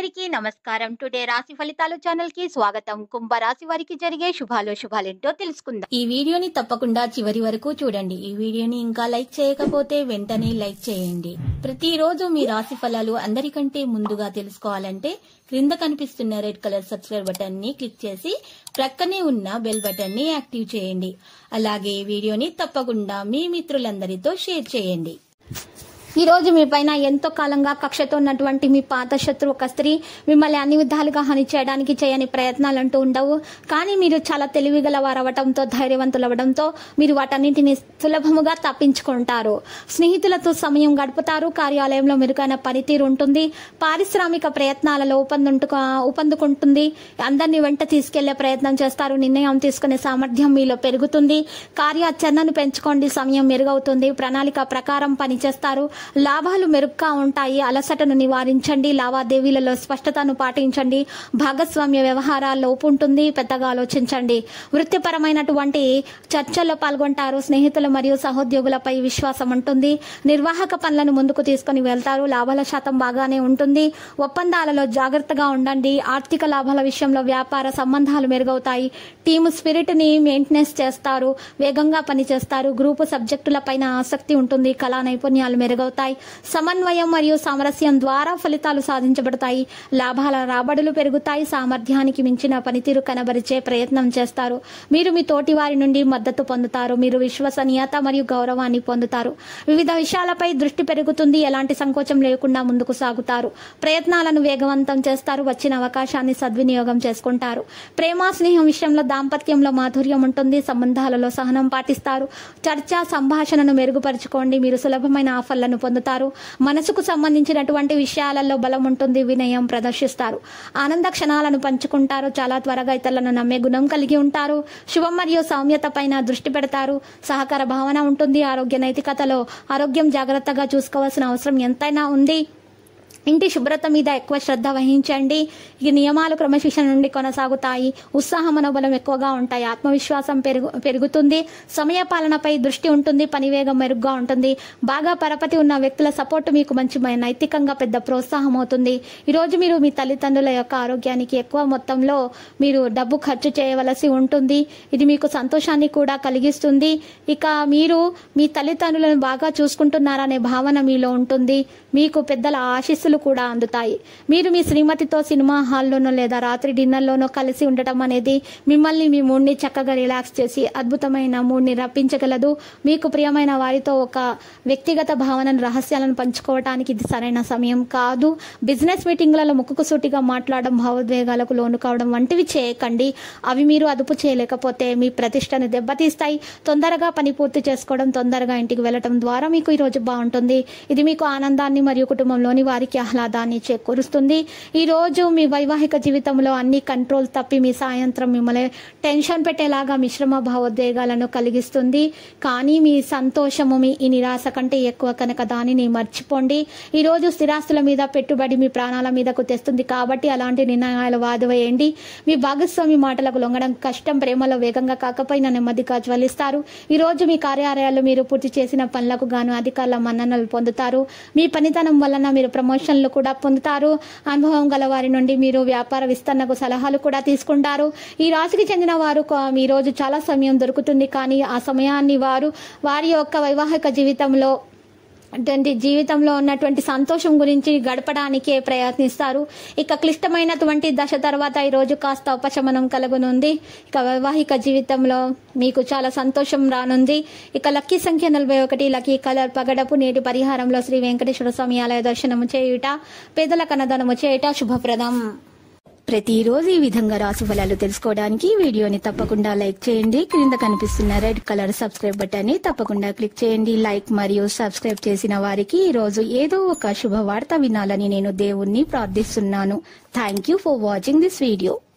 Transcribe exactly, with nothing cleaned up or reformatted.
అందరికీ నమస్కారం. టుడే రాశి ఫలితాలు ఛానల్ కి స్వాగతం. కుంభ రాశి వారికి జరిగే శుభాలు శుభాలేంటో తెలుసుకుందాం. ఈ వీడియోని తప్పకుండా చివరి వరకు చూడండి. ఈ వీడియోని ఇంకా లైక్ చేయకపోతే వెంటనే లైక్ చేయండి. ప్రతిరోజు మీ రాశి ఫలాలు అందరికంటే ముందుగా తెలుసుకోవాలంటే క్రింద కనిపిస్తున్న రెడ్ కలర్ సబ్స్క్రైబ్ బటన్ ని క్లిక్ చేసి ప్రక్కనే ఉన్న బెల్ బటన్ ని యాక్టివ్ చేయండి. అలాగే ఈ వీడియోని తప్పకుండా మీ మిత్రులందరితో షేర్ చేయండి. ఈ రోజు మీ పైన ఎంతో కాలంగా కక్షతో ఉన్నటువంటి మీ పాత శత్రు ఒక స్త్రీ మిమ్మల్ని అన్ని విధాలుగా హాని చేయడానికి చేయని ప్రయత్నాలు అంటూ ఉండవు. కానీ మీరు చాలా తెలివిగల వారవటంతో ధైర్యవంతులు అవ్వడంతో మీరు వాటన్నింటినీ సులభముగా తప్పించుకుంటారు. స్నేహితులతో సమయం గడుపుతారు. కార్యాలయంలో మెరుగైన పనితీరు ఉంటుంది. పారిశ్రామిక ప్రయత్నాలలో ఊపందుకు ఊపందుకుంటుంది. అందరినీ వెంట తీసుకెళ్లే ప్రయత్నం చేస్తారు. నిర్ణయం తీసుకునే సామర్థ్యం మీలో పెరుగుతుంది. కార్యాచరణను పెంచుకోండి. సమయం మెరుగవుతుంది. ప్రణాళిక ప్రకారం పనిచేస్తారు. లాభాలు మెరుగ్గా ఉంటాయి. అలసటను నివారించండి. లావాదేవీలలో స్పష్టతను పాటించండి. భాగస్వామ్య వ్యవహారాల్లో లోపు ఉంటుంది. పెద్దగా ఆలోచించండి. వృత్తిపరమైనటువంటి చర్చల్లో పాల్గొంటారు. స్నేహితులు మరియు సహోద్యోగులపై విశ్వాసం ఉంటుంది. నిర్వాహక పనులను ముందుకు తీసుకుని వెళ్తారు. లాభాల శాతం బాగానే ఉంటుంది. ఒప్పందాలలో జాగ్రత్తగా ఉండండి. ఆర్థిక లాభాల విషయంలో వ్యాపార సంబంధాలు మెరుగవుతాయి. టీము స్పిరిట్ ని మెయింటెనెన్స్ చేస్తారు. వేగంగా పనిచేస్తారు. గ్రూపు సబ్జెక్టులపైన ఆసక్తి ఉంటుంది. కళా నైపుణ్యాలు మెరుగవుతాయి. సమన్వయం మరియు సామరస్యం ద్వారా ఫలితాలు సాధించబడతాయి. లాభాల రాబడులు పెరుగుతాయి. సామర్థ్యానికి మించిన పనితీరు కనబరిచే ప్రయత్నం చేస్తారు. మీరు మీ తోటి వారి నుండి మద్దతు పొందుతారు. మీరు విశ్వసనీయత మరియు గౌరవాన్ని పొందుతారు. వివిధ విషయాలపై దృష్టి పెరుగుతుంది. ఎలాంటి సంకోచం లేకుండా ముందుకు సాగుతారు. ప్రయత్నాలను వేగవంతం చేస్తారు. వచ్చిన అవకాశాన్ని సద్వినియోగం చేసుకుంటారు. ప్రేమ స్నేహం విషయంలో దాంపత్యంలో మాధుర్యం ఉంటుంది. సంబంధాలలో సహనం పాటిస్తారు. చర్చ సంభాషణను మెరుగుపరుచుకోండి. మీరు సులభమైన ఆఫర్లను పొందుతారు. మనసుకు సంబంధించినటువంటి విషయాలలో బలం ఉంటుంది. వినయం ప్రదర్శిస్తారు. ఆనంద క్షణాలను పంచుకుంటారు. చాలా త్వరగా ఇతరులను నమ్మే గుణం కలిగి ఉంటారు. శుభం మరియు సౌమ్యత పైన దృష్టి పెడతారు. సహకార భావన ఉంటుంది. ఆరోగ్య నైతికతలో ఆరోగ్యం జాగ్రత్తగా చూసుకోవాల్సిన అవసరం ఎంతైనా ఉంది. ఇంటి శుభ్రత మీద ఎక్కువ శ్రద్ధ వహించండి. ఈ నియమాలు క్రమశిక్షణ నుండి కొనసాగుతాయి. ఉత్సాహ మనోబలం ఎక్కువగా ఉంటాయి. ఆత్మవిశ్వాసం పెరుగు పెరుగుతుంది. సమయ పాలనపై దృష్టి ఉంటుంది. పనివేగం మెరుగ్గా ఉంటుంది. బాగా పరపతి ఉన్న వ్యక్తుల సపోర్టు మీకు మంచి నైతికంగా పెద్ద ప్రోత్సాహం అవుతుంది. ఈరోజు మీరు మీ తల్లిదండ్రుల యొక్క ఆరోగ్యానికి ఎక్కువ మొత్తంలో మీరు డబ్బు ఖర్చు చేయవలసి ఉంటుంది. ఇది మీకు సంతోషాన్ని కూడా కలిగిస్తుంది. ఇక మీరు మీ తల్లిదండ్రులను బాగా చూసుకుంటున్నారనే భావన మీలో ఉంటుంది. మీకు పెద్దల ఆశీస్సులు కూడా అందుతాయి. మీరు మీ శ్రీమతితో సినిమా హాల్లోనో లేదా రాత్రి డిన్నర్లోనో కలిసి ఉండటం అనేది మిమ్మల్ని మీ మూడ్ని చక్కగా రిలాక్స్ చేసి అద్భుతమైన మూడ్ని రప్పించగలదు. మీకు ప్రియమైన వారితో ఒక వ్యక్తిగత భావనను రహస్యాలను పంచుకోవడానికి ఇది సరైన సమయం కాదు. బిజినెస్ మీటింగ్లలో ముక్కుకు సూటిగా మాట్లాడడం, భావోద్వేగాలకు లోను కావడం వంటివి చేయకండి. అవి మీరు అదుపు చేయలేకపోతే మీ ప్రతిష్టను దెబ్బతీస్తాయి. తొందరగా పని పూర్తి చేసుకోవడం, తొందరగా ఇంటికి వెళ్లడం ద్వారా మీకు ఈరోజు బాగుంటుంది. ఇది మీకు ఆనందాన్ని మరియు కుటుంబంలోని వారికి ఆహ్లాదాన్ని చేకూరుస్తుంది. ఈ రోజు మీ వైవాహిక జీవితంలో అన్ని కంట్రోల్ తప్పి మీ సాయంత్రం మిమ్మల్ని టెన్షన్ పెట్టేలాగా మిశ్రమ భావోద్వేగాలను కలిగిస్తుంది. కానీ మీ సంతోషము మీ ఈ నిరాశ కంటే ఎక్కువ కనుక దానిని మర్చిపోండి. ఈ రోజు స్థిరాస్తుల మీద పెట్టుబడి మీ ప్రాణాల మీదకు తెస్తుంది. కాబట్టి అలాంటి నిర్ణయాలు వాదివేయండి. మీ భాగస్వామి మాటలకు లొంగడం కష్టం. ప్రేమలో వేగంగా కాకపోయినా నెమ్మదిగా జ్వలిస్తారు. ఈ రోజు మీ కార్యాలయాల్లో మీరు పూర్తి చేసిన పనులకు గాను అధికారుల మన్ననలు పొందుతారు. మీ పనితనం వలన మీరు ప్రమోషన్లు కూడా పొందుతారు. అనుభవం గల వారి నుండి మీరు వ్యాపార విస్తరణకు సలహాలు కూడా తీసుకుంటారు. ఈ రాశికి చెందిన వారు ఈ రోజు చాలా సమయం దొరుకుతుంది. కానీ ఆ సమయాన్ని వారు వారి యొక్క వైవాహిక జీవితంలో అటువంటి జీవితంలో ఉన్నటువంటి సంతోషం గురించి గడపడానికే ప్రయత్నిస్తారు. ఇక క్లిష్టమైనటువంటి దశ తర్వాత ఈ రోజు కాస్త ఉపశమనం కలుగునుంది. ఇక వైవాహిక జీవితంలో మీకు చాలా సంతోషం రానుంది. ఇక లక్కీ సంఖ్య నలభై ఒకటి, లక్కీ కలర్ పగడపు. నేటి పరిహారంలో శ్రీ వెంకటేశ్వర స్వామి ఆలయ దర్శనము చేయుట, పేదల కన్నదానము చేయుట శుభప్రదం. ప్రతిరోజు ఈ విధంగా రాశి ఫలాలు తెలుసుకోవడానికి వీడియోని తప్పకుండా లైక్ చేయండి. క్రింద కనిపిస్తున్న రెడ్ కలర్ సబ్స్క్రైబ్ బటన్ ని తప్పకుండా క్లిక్ చేయండి. లైక్ మరియు సబ్స్క్రైబ్ చేసిన వారికి ఈ రోజు ఏదో ఒక శుభవార్త వినాలని నేను దేవుణ్ణి ప్రార్థిస్తున్నాను. Thank you for watching this video.